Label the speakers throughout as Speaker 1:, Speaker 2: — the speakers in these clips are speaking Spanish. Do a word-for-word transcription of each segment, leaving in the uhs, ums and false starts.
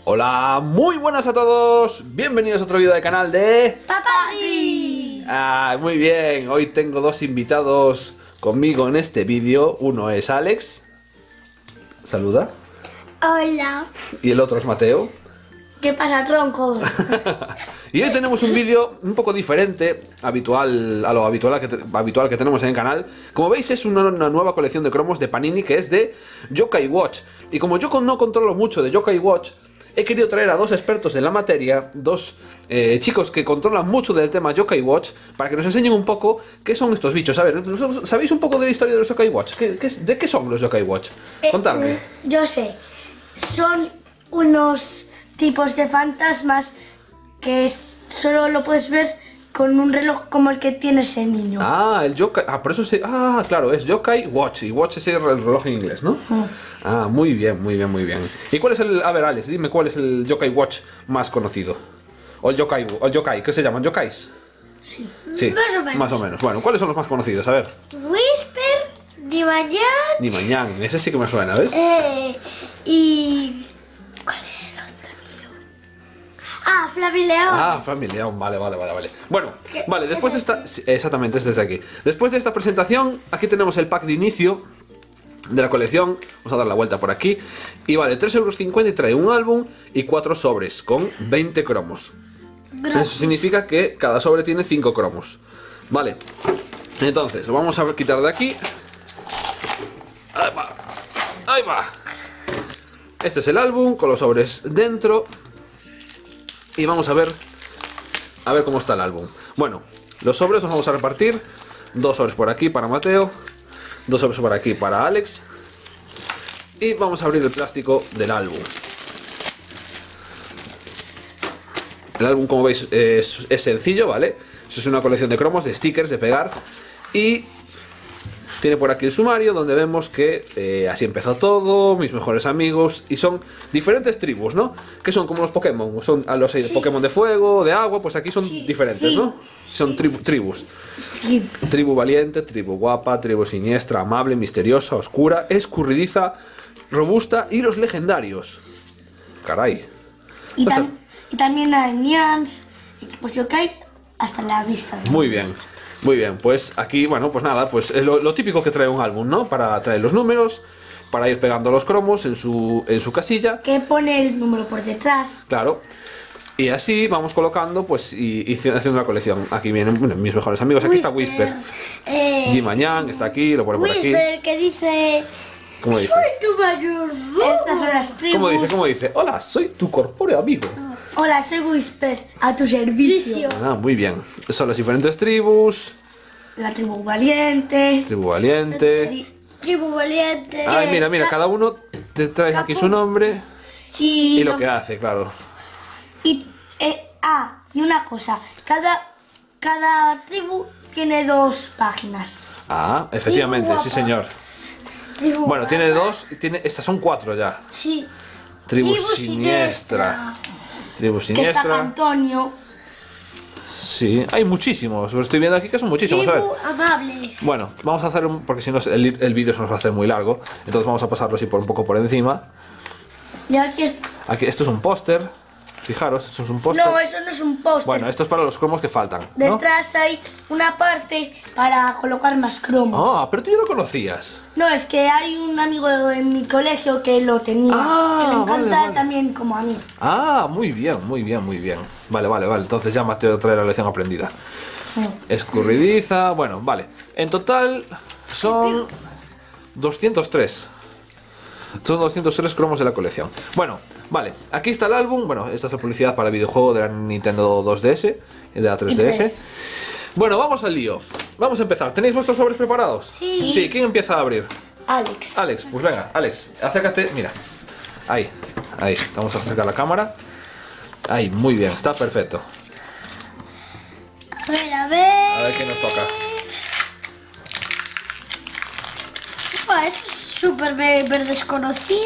Speaker 1: Hola, muy buenas a todos. Bienvenidos a otro vídeo del canal de
Speaker 2: Paparri.
Speaker 1: Ah, muy bien. Hoy tengo dos invitados conmigo en este vídeo. Uno es Alex. Saluda.
Speaker 2: Hola.
Speaker 1: Y el otro es Mateo.
Speaker 2: ¿Qué pasa, troncos?
Speaker 1: Y hoy tenemos un vídeo un poco diferente habitual a lo habitual que, te- habitual que tenemos en el canal. Como veis, es una, una nueva colección de cromos de Panini que es de Yokai Watch. Y como yo con- no controlo mucho de Yokai Watch, he querido traer a dos expertos en la materia, dos eh, chicos que controlan mucho del tema Yokai Watch, para que nos enseñen un poco qué son estos bichos. A ver, ¿sabéis un poco de la historia de los Yokai Watch? ¿Qué, qué, ¿De qué son los Yokai Watch? Contadme.
Speaker 2: Eh, yo sé. Son unos tipos de fantasmas que es- solo lo puedes ver con un reloj como el que tiene ese niño.
Speaker 1: Ah, el Yokai. Ah, por eso se. Ah, claro, es Yokai Watch. Y Watch es el reloj en inglés, ¿no? Ah, muy bien, muy bien, muy bien. ¿Y cuál es el. A ver, Alex, dime cuál es el Yokai Watch más conocido? O el Yokai. O el Yokai, ¿qué se llaman? ¿Yokais?
Speaker 2: Sí.
Speaker 1: Sí,
Speaker 3: Más o menos.
Speaker 1: más o menos. Bueno, ¿cuáles son los más conocidos? A ver.
Speaker 3: Whisper, Dimayan
Speaker 1: Ni mañana, ese sí que me suena, ¿ves?
Speaker 3: eh, y... ¿Cuál era el otro? Ah, Flavileón.
Speaker 1: Ah, Flavileón, vale, vale, vale, vale. Bueno,
Speaker 3: ¿Qué-
Speaker 1: vale,
Speaker 3: qué
Speaker 1: después de
Speaker 3: es
Speaker 1: esta... sí, exactamente, es desde aquí. Después de esta presentación, aquí tenemos el pack de inicio de la colección. Vamos a dar la vuelta por aquí. Y vale, tres euros cincuenta y trae un álbum y cuatro sobres con veinte cromos. Eso significa que cada sobre tiene cinco cromos. Vale, entonces, lo vamos a quitar de aquí. Ahí va, ahí va. Este es el álbum con los sobres dentro. Y vamos a ver A ver cómo está el álbum. Bueno, los sobres los vamos a repartir. Dos sobres por aquí para Mateo, dos sobres por aquí para Alex. Y vamos a abrir el plástico del álbum. El álbum, como veis, es, es sencillo, ¿vale? Eso es una colección de cromos, de stickers, de pegar. Y tiene por aquí el sumario, donde vemos que eh, así empezó todo, mis mejores amigos. Y son diferentes tribus, ¿no? Que son como los Pokémon. Son a los
Speaker 3: Sí.
Speaker 1: Pokémon de fuego, de agua, pues aquí son
Speaker 3: Sí,
Speaker 1: diferentes,
Speaker 3: sí.
Speaker 1: ¿no? Son tribu- tribus.
Speaker 2: Sí.
Speaker 1: Tribu valiente, tribu guapa, tribu siniestra, amable, misteriosa, oscura, escurridiza, robusta y los legendarios. Caray.
Speaker 2: Y,
Speaker 1: Pues,
Speaker 2: tam- y también hay Nians, equipos yokai, hasta la vista.
Speaker 1: Muy bien, muy bien. Pues aquí, bueno, pues nada, pues es lo, lo típico que trae un álbum, ¿no? Para traer los números, para ir pegando los cromos en su, en su casilla,
Speaker 2: Que pone el número por detrás.
Speaker 1: claro. Y así vamos colocando, pues, y, y haciendo la colección. Aquí vienen bueno, mis mejores amigos. Aquí está Whisper.
Speaker 3: Eh,
Speaker 1: Jimañán está aquí, lo pone por aquí.
Speaker 3: Whisper, que dice...
Speaker 1: ¿Cómo dice?
Speaker 3: Soy tu mayordomo.
Speaker 2: Estas son las tribus.
Speaker 1: ¿Cómo dice? ¿Cómo dice? Hola, soy tu corpóreo amigo.
Speaker 2: Hola, soy Whisper, a tu servicio.
Speaker 3: Vicio.
Speaker 1: Ah, muy bien. Son las diferentes tribus.
Speaker 2: La tribu valiente.
Speaker 1: Tribu valiente.
Speaker 2: Tri-
Speaker 3: Tribu valiente.
Speaker 1: Ay, mira, mira, cada uno te trae aquí su nombre
Speaker 2: Sí,
Speaker 1: y lo
Speaker 2: no-
Speaker 1: que hace, claro.
Speaker 2: Y, eh, ah, y una cosa, cada, cada tribu tiene dos páginas.
Speaker 1: Ah, efectivamente,
Speaker 3: Tribu
Speaker 1: sí
Speaker 3: guapa.
Speaker 1: señor.
Speaker 3: Tribu
Speaker 1: Bueno, tiene
Speaker 3: guapa.
Speaker 1: dos, tiene, estas son cuatro ya.
Speaker 3: Sí.
Speaker 1: Tribu,
Speaker 3: Tribu
Speaker 1: siniestra. Tribu
Speaker 2: Que está
Speaker 1: siniestra.
Speaker 2: Antonio.
Speaker 1: Sí, hay muchísimos. Lo estoy viendo aquí que son muchísimos, a ver.
Speaker 3: Tribu amable.
Speaker 1: Bueno, vamos a hacer un. Porque si no, el, el vídeo se nos va a hacer muy largo. Entonces vamos a pasarlo así por un poco por encima.
Speaker 2: Y aquí es...
Speaker 1: Aquí, esto es un póster. Fijaros, esto es un póster.
Speaker 2: No, eso no es un póster.
Speaker 1: Bueno, esto es para los cromos que faltan, ¿no?
Speaker 2: Detrás hay una parte para colocar más cromos.
Speaker 1: Ah, pero tú ya lo conocías.
Speaker 2: No, es que hay un amigo en mi colegio que lo tenía.
Speaker 1: Ah,
Speaker 2: que le encanta
Speaker 1: vale, vale.
Speaker 2: también como a mí.
Speaker 1: Ah, muy bien, muy bien, muy bien. Vale, vale, vale. Entonces ya Mateo trae la lección aprendida. Escurridiza, bueno, vale. En total son doscientos tres. Son doscientos tres cromos de la colección. Bueno, vale, aquí está el álbum. Bueno, esta es la publicidad para el videojuego de la Nintendo dos D S y de la tres D S.
Speaker 2: Y tres.
Speaker 1: Bueno, vamos al lío. Vamos a empezar. ¿Tenéis vuestros sobres preparados?
Speaker 3: Sí.
Speaker 1: Sí, ¿quién empieza a abrir?
Speaker 2: Alex.
Speaker 1: Alex, pues venga, Alex, acércate, mira. Ahí, ahí, vamos a acercar la cámara. Ahí, muy bien, está perfecto.
Speaker 3: A ver, a ver.
Speaker 1: A ver quién nos toca.
Speaker 3: Buah, esto es súper mega desconocido.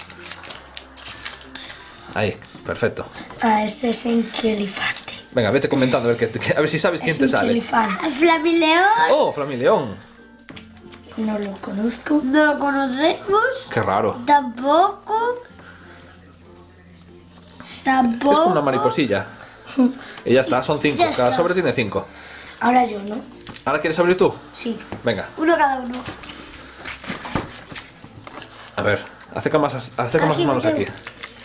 Speaker 1: Ahí, perfecto.
Speaker 2: Ah, ese es Inquilifante.
Speaker 1: Venga, vete comentando a ver, qué- qué- a ver si sabes quién
Speaker 2: Es
Speaker 1: te sale.
Speaker 2: Inquilifante.
Speaker 3: Flavileón.
Speaker 1: Oh, Flamileón.
Speaker 2: No lo conozco.
Speaker 3: No lo conocemos.
Speaker 1: Qué raro.
Speaker 3: Tampoco. Tampoco.
Speaker 1: Es como una mariposilla. Y ya está, son cinco.
Speaker 3: Ya
Speaker 1: Cada
Speaker 3: está.
Speaker 1: sobre tiene cinco.
Speaker 2: Ahora yo, ¿no?
Speaker 1: ¿Ahora quieres abrir tú?
Speaker 2: Sí.
Speaker 1: Venga,
Speaker 3: Uno cada uno.
Speaker 1: a ver. Acerca más, acerca más
Speaker 3: Aquí,
Speaker 1: las manos
Speaker 3: Mateo.
Speaker 1: aquí.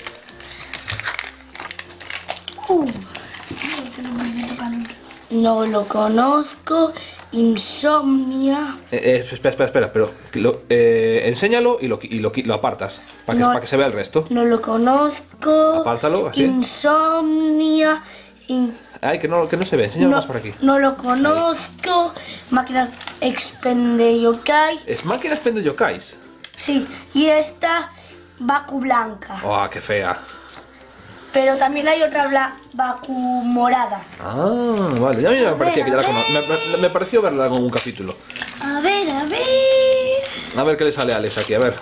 Speaker 3: Uh. No, que no me toca nunca.
Speaker 2: No lo conozco. Insomnia.
Speaker 1: Eh, eh, espera, espera, espera, pero lo- eh, enséñalo y, lo, y lo, lo apartas. Para que,
Speaker 2: No.
Speaker 1: para que se vea el resto.
Speaker 2: No lo conozco.
Speaker 1: Apártalo, así.
Speaker 2: Insomnia. in-
Speaker 1: Ay, que no, que no se ve, enséñalo
Speaker 2: no,
Speaker 1: más por aquí.
Speaker 2: no lo conozco. Máquina expende yokai.
Speaker 1: Es máquinas pende yokais.
Speaker 2: Sí. Y esta Baku blanca.
Speaker 1: Oh, qué fea.
Speaker 2: Pero también hay otra bla Baku morada.
Speaker 1: Ah, vale, ya a mí me parecía que ya la cono- me, me- me pareció verla en algún capítulo.
Speaker 3: A ver, a ver.
Speaker 1: A ver qué le sale a Alex aquí, a ver.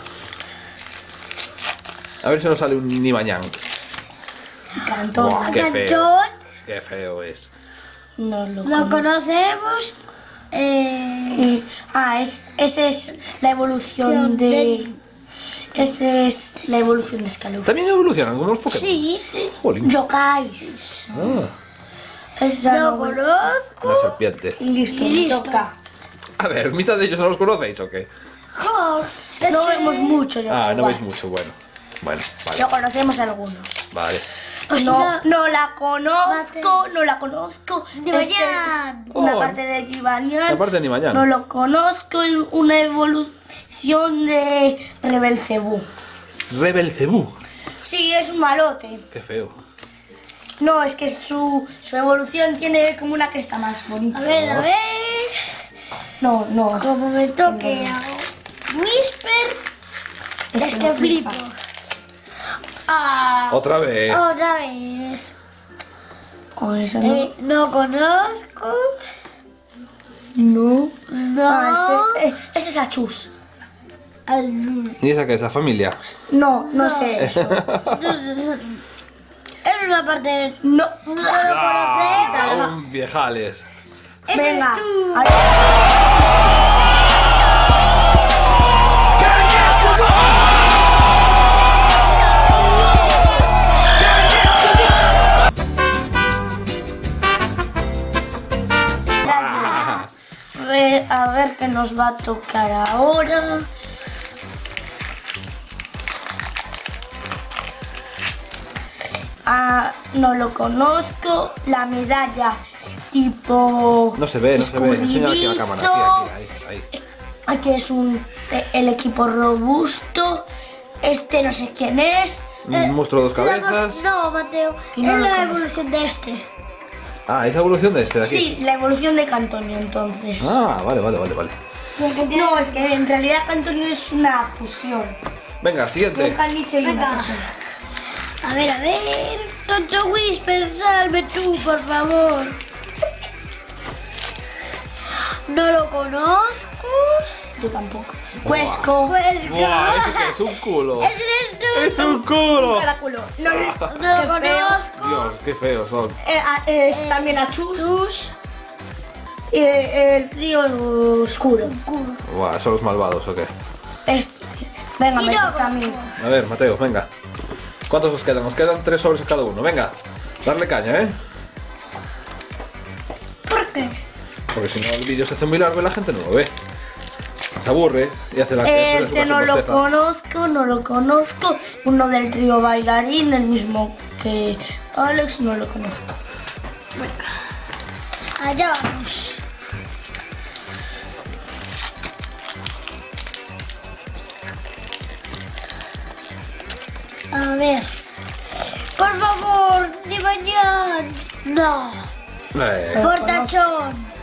Speaker 1: A ver si nos sale un Nimañán.
Speaker 2: Cantón.
Speaker 1: Buah, qué feo.
Speaker 3: Cantón.
Speaker 1: Qué feo es.
Speaker 2: No lo
Speaker 3: Lo
Speaker 2: conozco.
Speaker 3: conocemos. Eh,
Speaker 2: Y- ah, es, esa es la evolución de... Esa es la evolución de Scalop.
Speaker 1: También evolucionan como los Pokémon.
Speaker 3: sí, sí.
Speaker 1: Jolín.
Speaker 2: Yokais.
Speaker 1: Ah,
Speaker 2: Esa
Speaker 3: Lo
Speaker 2: no-
Speaker 3: conozco.
Speaker 1: una serpiente.
Speaker 2: Y listo,
Speaker 3: Y
Speaker 2: me
Speaker 3: listo.
Speaker 2: toca.
Speaker 1: A ver, mitad de ellos no los conocéis o qué.
Speaker 3: Jo, es
Speaker 2: No
Speaker 3: que-
Speaker 2: vemos mucho
Speaker 1: Ah,
Speaker 2: Yokai
Speaker 1: no veis
Speaker 2: Watch.
Speaker 1: mucho, bueno. Bueno, vale,
Speaker 2: Lo conocemos algunos.
Speaker 1: vale.
Speaker 3: O si
Speaker 2: No,
Speaker 3: no-
Speaker 2: no la conozco, no la conozco.
Speaker 3: Nibañán.
Speaker 2: Este es una
Speaker 1: Oh.
Speaker 2: parte de Nibañán.
Speaker 1: La parte de Nibañán.
Speaker 2: No lo conozco, es una evolución de Rebel Cebú.
Speaker 1: Rebel Cebú.
Speaker 2: Sí, es un malote.
Speaker 1: Qué feo.
Speaker 2: No, es que su, su evolución tiene como una cresta más bonita.
Speaker 3: A ver, a ver.
Speaker 2: No, no.
Speaker 3: Como me toque hago Whisper.
Speaker 2: Es
Speaker 3: Es
Speaker 2: que
Speaker 3: que
Speaker 2: no
Speaker 3: flipo.
Speaker 2: flipas.
Speaker 3: Ah,
Speaker 1: Otra vez.
Speaker 3: otra vez.
Speaker 2: Oh, esa no.
Speaker 3: Eh, no conozco.
Speaker 2: No.
Speaker 3: No.
Speaker 2: Ah, ese, eh, ese es Achus.
Speaker 3: Al-
Speaker 1: ¿Y esa qué es? ¿La familia?
Speaker 2: No, no sé eso.
Speaker 3: Es una parte.
Speaker 2: No.
Speaker 3: No lo conocemos.
Speaker 1: Aún viejales.
Speaker 3: Ese
Speaker 2: Venga.
Speaker 3: es tú.
Speaker 2: ahora- Ve- A ver qué nos va a tocar ahora. Ah, no lo conozco. La medalla tipo.
Speaker 1: No se ve, no se ve. Enseña aquí a la cámara. Aquí, aquí, ahí, ahí.
Speaker 2: Aquí es un eh, el equipo robusto. Este no sé quién es.
Speaker 1: Un monstruo de dos
Speaker 3: La
Speaker 1: cabezas.
Speaker 3: mos- No, Mateo.
Speaker 2: Y no
Speaker 3: es
Speaker 2: lo
Speaker 3: la
Speaker 2: conozco.
Speaker 3: evolución de este.
Speaker 1: Ah, es la evolución de este de aquí.
Speaker 2: Sí, la evolución de Cantonio entonces.
Speaker 1: Ah, vale, vale, vale, vale.
Speaker 3: Porque tiene-
Speaker 2: No, es que en realidad Cantonio es una fusión.
Speaker 1: Venga, siguiente.
Speaker 2: Un caniche y una
Speaker 3: Venga.
Speaker 2: persona.
Speaker 3: A ver, a ver. Tonto Whisper, salve tú, por favor. No lo conozco.
Speaker 2: Yo tampoco. Cuesco.
Speaker 3: Pues
Speaker 1: Buah, ¿eso qué es? Un culo.
Speaker 3: ¡Ese eres tú!
Speaker 1: ¡Es un culo!
Speaker 2: Caraculo. No,
Speaker 3: No
Speaker 2: qué
Speaker 3: lo
Speaker 2: feo.
Speaker 3: conozco.
Speaker 1: Dios, qué feos son.
Speaker 2: Eh, ah, es también Achus.
Speaker 3: Tus.
Speaker 2: Y el trío oscuro.
Speaker 1: Buah, son los malvados o qué.
Speaker 2: Este. Venga,
Speaker 3: Y
Speaker 2: me
Speaker 3: no
Speaker 2: toca a mí.
Speaker 3: conozco.
Speaker 1: A ver, Mateo, venga. ¿Cuántos os quedan? Os quedan tres sobres cada uno. Venga, darle caña, ¿eh?
Speaker 3: ¿Por qué?
Speaker 1: Porque si no el vídeo se hace muy largo y la gente no lo ve. Se aburre y hace la hace su
Speaker 2: Este no
Speaker 1: versión
Speaker 2: lo
Speaker 1: bosteza.
Speaker 2: conozco, no lo conozco. Uno del trío bailarín, el mismo que Alex, no lo conozco.
Speaker 3: Allá vamos. A ver. Por favor, ni mañana. No.
Speaker 1: Eh,
Speaker 3: Fortachón.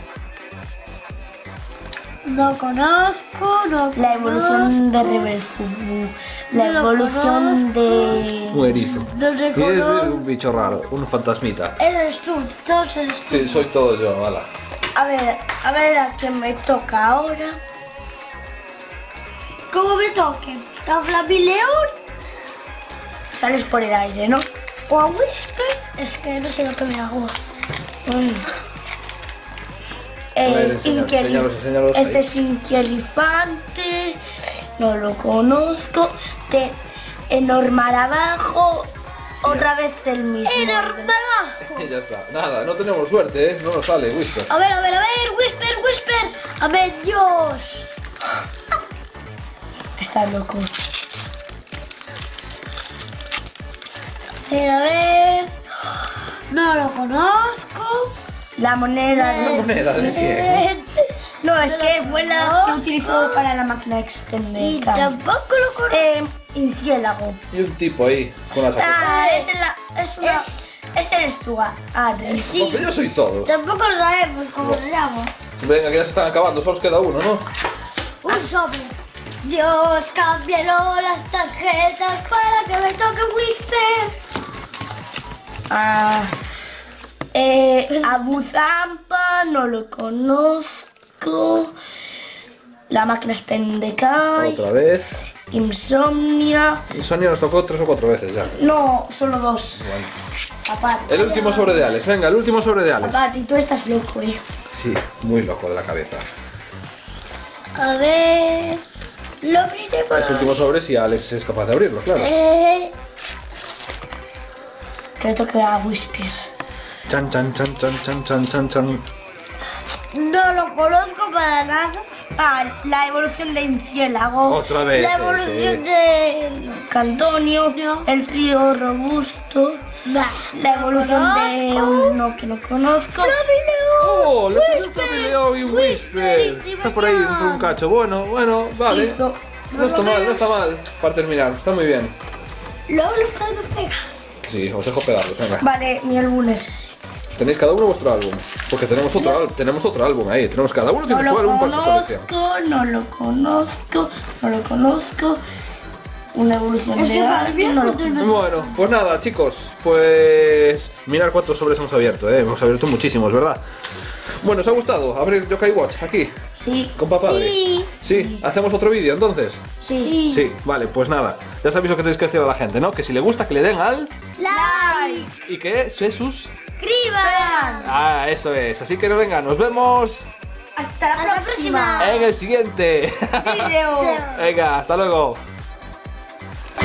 Speaker 3: No conozco, no
Speaker 2: La evolución de
Speaker 3: conozco.
Speaker 2: Rebel Fubu. La
Speaker 3: No lo
Speaker 2: evolución de.
Speaker 1: un erizo.
Speaker 3: No
Speaker 1: Y es
Speaker 3: reconozco.
Speaker 1: un bicho raro, un fantasmita.
Speaker 3: Eres tú, todos eres tú.
Speaker 1: Sí, soy todo yo, ala.
Speaker 2: A ver, a ver a quién me toca ahora.
Speaker 3: Como me toque. A Flavileón
Speaker 2: Sales por el aire, ¿no?
Speaker 3: o a Whisper. Es que no sé lo que me hago.
Speaker 2: Mm.
Speaker 1: A ver,
Speaker 2: Eh,
Speaker 1: enseña-
Speaker 2: Inky Elif-
Speaker 1: enséñalos, enséñalos
Speaker 2: Este
Speaker 1: ahí.
Speaker 2: es Inky Elefante. No lo conozco. Te, Enormar abajo. otra vez el mismo.
Speaker 3: ¡Era
Speaker 2: orden.
Speaker 3: abajo!
Speaker 1: Y ya está. Nada, no tenemos suerte, ¿eh? No nos sale, Whisper.
Speaker 3: A ver, a ver, a ver, Whisper, Whisper. A ver, Dios.
Speaker 2: Está loco.
Speaker 3: A ver, a ver. No lo conozco.
Speaker 2: La moneda
Speaker 1: Una
Speaker 2: de...
Speaker 1: moneda de cien.
Speaker 3: Eh,
Speaker 2: No, es que fue la que
Speaker 3: No.
Speaker 2: utilizó para la máquina extender.
Speaker 3: Y tampoco lo conozco.
Speaker 2: Eh, inciélago.
Speaker 1: Y un tipo ahí, con las zapatas.
Speaker 2: Ah, es, la, es una...
Speaker 3: Es-
Speaker 2: Ese eres tú, Ari.
Speaker 3: Sí,
Speaker 1: Porque yo soy todos.
Speaker 3: tampoco lo sabemos cómo se llama.
Speaker 1: Venga, que ya se están acabando, solo os queda uno, ¿no?
Speaker 3: Un sobre. Dios, cámbialo las tarjetas para que me toque Whisper.
Speaker 2: Ah, eh,
Speaker 3: Pues-
Speaker 2: Abu Zampa, no lo conozco. La máquina es Pendekai.
Speaker 1: Otra vez.
Speaker 2: Insomnia.
Speaker 1: Sonia nos tocó tres o cuatro veces ya.
Speaker 2: No, solo dos.
Speaker 1: Bueno.
Speaker 2: Aparte.
Speaker 1: El último sobre de Alex, venga, el último sobre de Alex.
Speaker 2: Aparte, y tú estás loco, eh.
Speaker 1: Sí, muy loco de la cabeza.
Speaker 3: A ver. Lo abriré por
Speaker 1: Ese último sobre si Alex es capaz de abrirlo, claro.
Speaker 3: Eh,
Speaker 2: Que le toque a Whisper.
Speaker 1: Chan, chan, chan, chan, chan, chan, chan, chan.
Speaker 3: No lo conozco para nada.
Speaker 2: Ah, la evolución de Inciélago.
Speaker 1: Otra vez.
Speaker 3: La
Speaker 1: ese.
Speaker 3: evolución de.
Speaker 2: Cantonio.
Speaker 3: No.
Speaker 2: El trío robusto.
Speaker 3: Bah,
Speaker 2: La evolución de
Speaker 3: conozco.
Speaker 2: uno que no conozco.
Speaker 3: Flavileo.
Speaker 1: ¡Oh! Le salió un Flavileo y un Whisper.
Speaker 3: Whisper,
Speaker 1: Está por ahí un, por un cacho. Bueno, bueno, vale.
Speaker 2: Listo.
Speaker 1: No está mal, no está mal. Para terminar, está muy bien.
Speaker 3: Luego lo podemos pegar.
Speaker 1: Sí, os dejo pegarlos, venga.
Speaker 2: Vale, mi álbum es ese.
Speaker 1: Tenéis cada uno vuestro álbum. Porque tenemos otro, al- tenemos otro álbum ahí. Tenemos cada uno
Speaker 2: No
Speaker 1: tiene
Speaker 2: lo
Speaker 1: su álbum para su colección.
Speaker 2: conozco, no lo conozco, no lo conozco. Una evolución
Speaker 3: Es
Speaker 2: de
Speaker 3: que para
Speaker 2: alguien,
Speaker 3: bien
Speaker 2: no lo
Speaker 3: contra-
Speaker 1: Bueno, pues nada, chicos. Pues mirar cuántos sobres hemos abierto, ¿eh? Hemos abierto muchísimos, ¿verdad? Bueno, ¿os ha gustado abrir Yokai Watch aquí?
Speaker 2: Sí,
Speaker 1: Con papá.
Speaker 3: Sí.
Speaker 1: Sí, ¿hacemos otro vídeo entonces?
Speaker 2: sí.
Speaker 1: Sí, vale, pues nada. Ya sabéis lo que tenéis que decir a la gente, ¿no? Que si le gusta, que le den al...
Speaker 3: Like.
Speaker 1: Y que se sus...
Speaker 3: Escriban.
Speaker 1: Ah, eso es. Así que venga, nos vemos
Speaker 2: Hasta la
Speaker 3: Hasta la
Speaker 2: próxima.
Speaker 3: próxima.
Speaker 1: en el siguiente.
Speaker 2: Video.
Speaker 1: Venga, hasta luego.